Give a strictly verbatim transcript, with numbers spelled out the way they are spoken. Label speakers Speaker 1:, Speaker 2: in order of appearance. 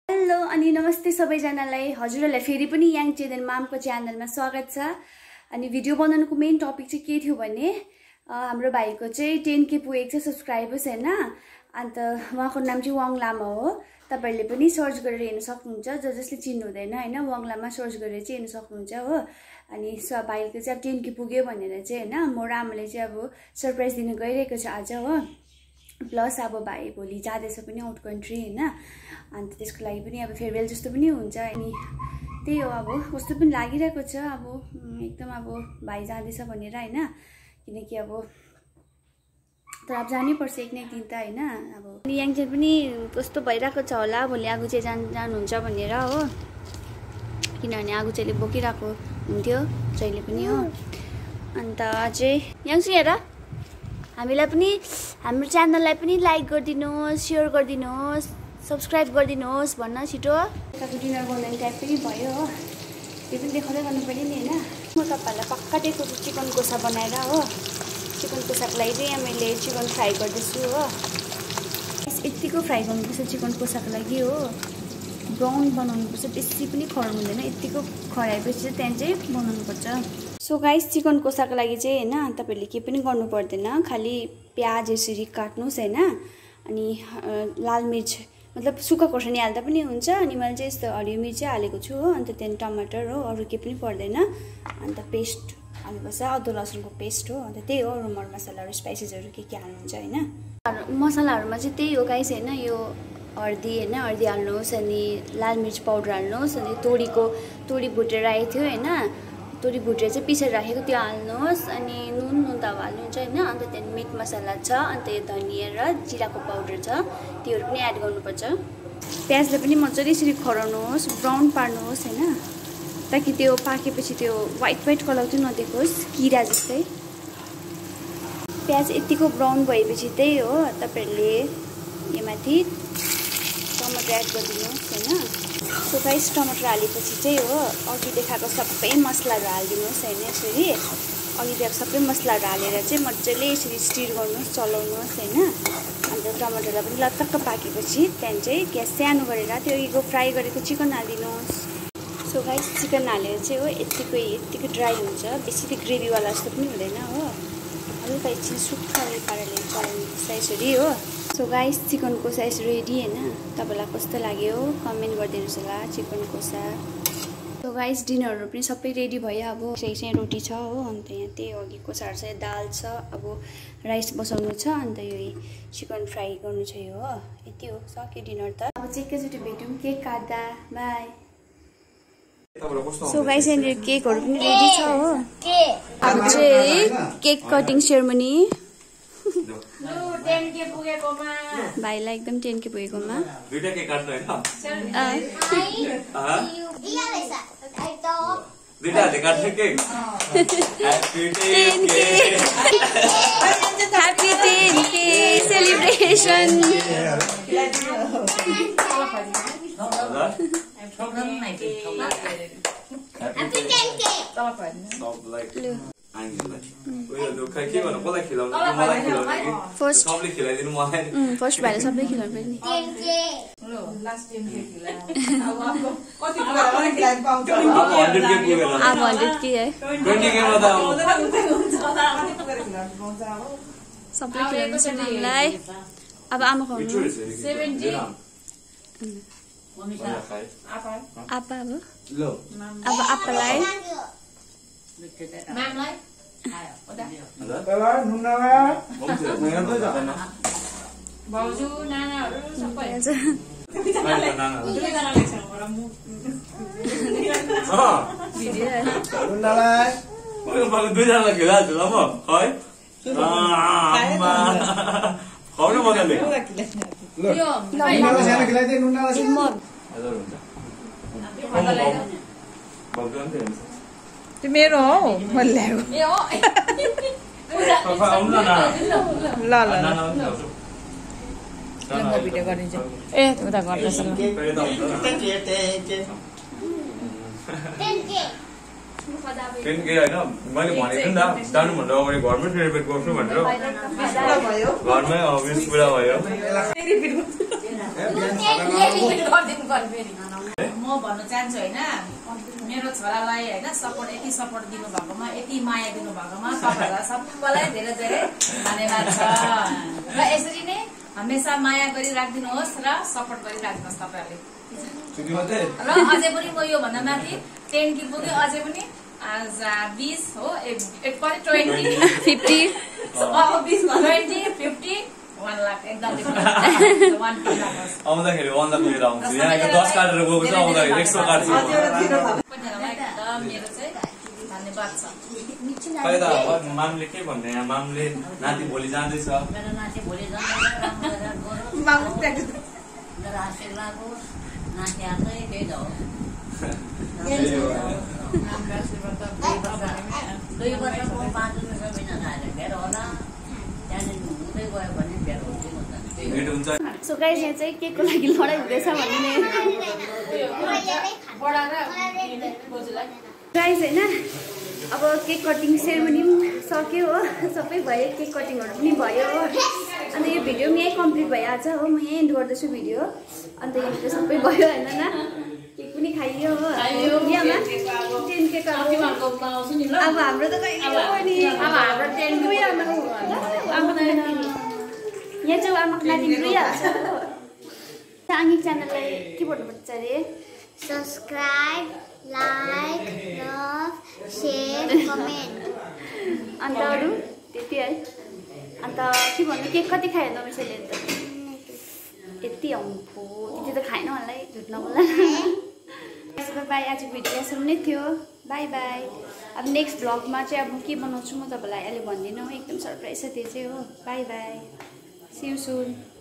Speaker 1: Hello अनि नमस्ते सबैजनालाई हजुरहरुलाई फेरि पनि याङ चेदन मामको च्यानलमा स्वागत छ। अनि भिडियो बनाउनुको मेन टपिक चाहिँ के थियो भने हाम्रो भाइको चाहिँ टेन के पुगेको छ सब्स्क्राइबर्स हैन। अन्त उहाँको नाम चाहिँ वाङ लामा हो। तपाईहरुले पनि सर्च गरेर हेर्न सक्नुहुन्छ, ज जसले चिन्नु हुँदैन हैन वाङ लामा सर्च गरेर चाहिँ हेर्न सक्नुहुन्छ हो। अनि स भाइको चाहिँ टेन के पुग्यो भनेर चाहिँ हैन म र आमाले चाहिँ अब सरप्राइज दिन गइरहेको छ आज हो। प्लस अब भाइ भोलि जाँदैछ पनि आउट कन्ट्री हैन। अन्त त्यसको लागि पनि अब फेयरवेल जस्तो पनि हुन्छ। अनि त्यही हो अब कस्तो पनि लागिरहेको छ अब एकदम अब भाइ जाँदैछ भनेर हैन। किनकि अब तर अब जानै पर्छ एक न एक दिन त हैन। अब याङचेन पनि कस्तो भइरहेको छ होला भोलि आगु चाहिँ जान जानुहुन्छ भनेर हो। किनभने आगु चाहिँ बोकिरहेको हुन्थ्यो जहिले पनि हो। अन्त चाहिँ याङसु हेर हामीलाई पनि हाम्रो च्यानललाई पनि लाइक गरिदिनुहोस्, सेयर गरिदिनुहोस्, सब्स्क्राइब गरिदिनुहोस् भन्न छिटो। यताको डिनर बनाउने टाइप पनि भयो हो। त्यो पनि देखाउँदै गर्नु पर्यो नि हैन। म तपाईहरुलाई पक्का देखाउँछु चिकन कोसा बनाएर हो। चिकन कोसाको लागि चाहिँ मैले चिकन फ्राई गर्दैछु हो। यतिको फ्राई गर्नुपर्छ चिकन कोसाको लागि हो। ब्राउन बनाउनुपर्छ, बेसी पनि खराउनु हुँदैन। यतिको खराएपछि चाहिँ त्यहाँ चाहिँ बनाउनुपर्छ। सो गाइस चिकन कोसाको लागि चाहिँ हैन तपाईहरुले के पनि गर्नु पर्दैन, खाली प्याज यसरी काट्नुस् हैन। अनि लाल मिर्च मतलब सुक्खा खोर्सानी हाल्दा पनि हुन्छ। अनि मैले चाहिँ यस्तो हरियो मिर्च हालेको छु हो। अन्त त्यहाँ टमाटर हो, अरु के पनि पर्दैन। अन्त पेस्ट हाल्नुपर्छ, अदुवा लसुनको पेस्ट हो। अन्त त्यही हो, अरु मर मसलाहरु स्पाइसेसहरु के के हाल्नुहुन्छ हैन। मसलाहरुमा चाहिँ त्यही हो गाइस हैन। यो हर्दी हैन, हर्दी हाल्नुहोस्, अनि लाल मिर्च पाउडर हाल्नुहोस्, अनि तोरीको तोरी भुटेर राखेको थियो हैन, तोरी भुटेर चाहिँ पिसेर राखेको त्यो हाल्नुहोस्। अनि नुन नुन त हाल्नुहुन्छ हैन। अन्त त्यहाँ मिट मसला छ, अन्त यो धनिया र जिराको पाउडर छ, त्योहरू पनि एड गर्नुपर्छ। प्याजलाई पनि मजाले यसरी खराउनुहोस्, ब्राउन पार्नुहोस् हैन, ताकि त्यो पाकेपछि त्यो व्हाइट व्हाइट कलर चाहिँ नदेखोस् किरा जस्तै। प्याज यतिको ब्राउन भएपछि त्यही हो तपाईहरुले यो माथि टमाटर एड गरिदिनुहोस् हैन। सो गाइस टमाटर हालेपछि चाहिँ हो अघि देखाएको सबै मसलाहरू हालिदिनुहोस् हैन। यसरी अघि देखाएको सबै मसलाहरू हालेर चाहिँ मजाले यसरी स्टिर गर्नुहोस्, चलाउनुहोस् हैन। अन्त टमाटरलाई पनि लतक्क पाकेपछि त्यहाँ चाहिँ ग्यास सानो गरेर त्यो अघिको फ्राई गरेको चिकन हालिदिनुहोस्। सो गाइस चिकन हालेर चाहिँ हो यतिकै यतिकै ड्राई हुन्छ, बेसी त्यो ग्रेभीवाला जस्तो पनि हुँदैन हो। हल्का एकछिन सुक्खा पाराले चलाउनुपर्छ यसरी हो। So guys chicken kosha is ready हैन। तपाईलाई कस्तो लाग्यो कमेन्ट गरिदिनुहोस् होला चिकन कोसा। सो गाइस डिनरहरु पनि सबै रेडी भयो। अब चाहिँ चाहिँ रोटी छ हो। अन्त यहाँ त्यही अघि कोसाहरु चाहिँ दाल छ, अब राइस बसाउनु छ, अन्त यो चिकन फ्राई गर्नु छ यो हो। यति हो, सक्यो डिनर त। अब चाहिँ एकैचोटि भेटौँ केक काट्दा। बाई। सो गाइस यहाँ केकहरु पनि रेडी छ हो। अब चाहिँ केक कटिङ सेरेमनी। भाइलाई एकदम टेन के पुगेकोमा दुईटा केक काट्नु हैन। दुईटा हातले काट्नु cake. Happy ten K happy ten K celebration. Happy ten K first first भाइले सबै खिलाउनु पर्ने। अब हन्ड्रेड के है सबै खिलाउनु छ हामीलाई। अब आमा खुवाउनु आपा अब अब आपालाई
Speaker 2: भाउजू नानाहरु सबै दुईजनालाई खिलाएको छु ल म है। खुवाउनु मजाले
Speaker 3: त्यो मेरो हो मैले ल्याएको। ल ल म भिडियो गरिदिन्छु। ए उता गर्दैछ ल।
Speaker 2: टेन के होइन मैले भनेको नि त जानुभन्दा अगाडि घरमै सेलिब्रेट गर्छु भनेर। घरमै अभियस पुरा भयो।
Speaker 3: म भन्न चाहन्छु होइन मेरो छोरालाई होइन सपोर्ट यति सपोर्ट दिनु भएकोमा यति माया दिनु भएकोमा तपाईँहरूलाई सबैलाई धेरै धेरै धन्यवाद छ र यसरी नै हमेसा माया गरिराखिदिनुहोस् र सपोर्ट गरिराखिदिनुहोस् तपाईँहरूले र अझै पनि म यो भन्दा माथि टेन कि पुग्यो अझै पनि बिस हो twenty
Speaker 1: fifty
Speaker 3: twenty fifty one lakh एकदम
Speaker 2: आउँदाखेरि वान लाख लिएर आउँछु यहाँ दस काटेर गएको छ आउँदाखेरि एक सौ काट्छु
Speaker 3: मेरो चाहिँ धन्यवाद छ
Speaker 2: खै त मामले के भन्ने यहाँ मामले नाति भोलि जाँदैछ
Speaker 4: मेरो नाति भोलि जाँदैन आशीर्वाद हो नाति हाल्दै त्यही त हो दुई वर्षको पाँच रुपियाँ बिना खाएर भेट होला त्यहाँदेखि हुँदै गयो भने भेट हुन्छ
Speaker 1: सो गाइस यहाँ चाहिँ केकको लागि लडाइँ हुँदैछ भन्ने गाइस होइन अब केक कटिङ सेरेमनी पनि सक्यो हो सबै भयो केक कटिङहरू पनि भयो अन्त यो भिडियो पनि यहीँ कम्प्लिट भइहाल्छ हो म यहीँ एन्ड गर्दैछु भिडियो अन्त यहाँ सबै भयो होइन न केक पनि खाइयो हो टेन केक अब हाम्रो त यहाँ चाहिँ आमाको नाति गइहाल्छ साङ्गी च्यानललाई के भन्नुपर्छ अरे
Speaker 5: subscribe like love share comment
Speaker 1: अन्त अरू त्यति है अन्त के भन्नु केक कति खायो नमिसले त यति अम्फो त्यति त खाएन मलाई झुट नबोला बाई आज भिडियो यसरी नै थियो बाई बाई अब नेक्स्ट भ्लगमा चाहिँ अब के बनाउँछु म तपाईँलाई अहिले भन्दिनँ एकदम सरप्राइज छ त्यो चाहिँ हो bye bye see you soon